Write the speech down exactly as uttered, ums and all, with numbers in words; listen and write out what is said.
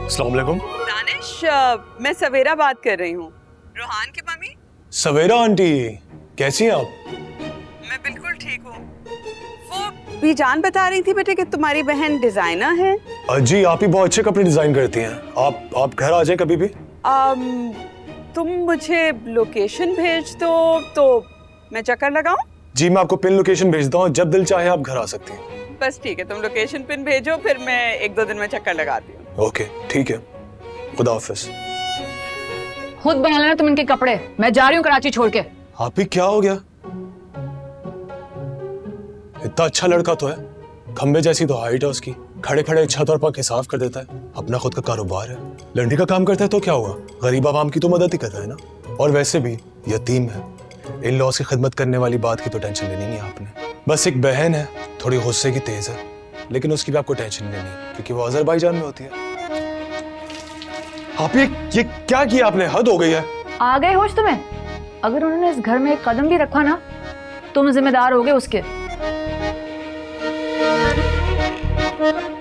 अस्सलाम वालेकुम। दानिश, मैं सवेरा बात कर रही हूँ, रोहान की मम्मी। सवेरा आंटी, कैसी हैं आप? मैं बिल्कुल ठीक हूँ। वो भी जान बता रही थी बेटे कि तुम्हारी बहन डिजाइनर है। जी, आप ही बहुत अच्छे कपड़े डिजाइन करती हैं। आप आप घर आ जाएं कभी भी। आम, तुम मुझे लोकेशन भेज दो तो मैं चक्कर लगाऊं? जी, मैं आपको पिन लोकेशन भेजता हूँ, जब दिल चाहे आप घर आ सकती हैं। बस ठीक है, तुम लोकेशन पिन भेजो, फिर मैं एक दो दिन में चक्कर लगाती हूँ। ओके ठीक है, खुदा हाफिज। खुद बना लेना तुम इनके कपड़े, मैं जा रही हूँ कराची छोड़ के। आप ही क्या हो गया? इतना अच्छा लड़का तो है, खंबे जैसी तो हाइट है उसकी, खड़े खड़े छत और पंखे साफ कर देता है, अपना खुद का कारोबार है, लंडी का काम करता है तो क्या हुआ, गरीब आवाम की तो मदद ही कर रहा है ना। और वैसे भी यतीम है, इन लॉस की खिदमत करने वाली बात की तो टेंशन लेनी नहीं आपने। बस एक बहन है, थोड़ी गुस्से की तेज है, लेकिन उसकी भी आपको टेंशन लेनी है क्योंकि वो अजरबैजान में होती है। आप ये ये क्या किया आपने? हद हो गई है। आ गए होश तुम्हें? अगर उन्होंने इस घर में एक कदम भी रखा ना, तुम जिम्मेदार होगे उसके।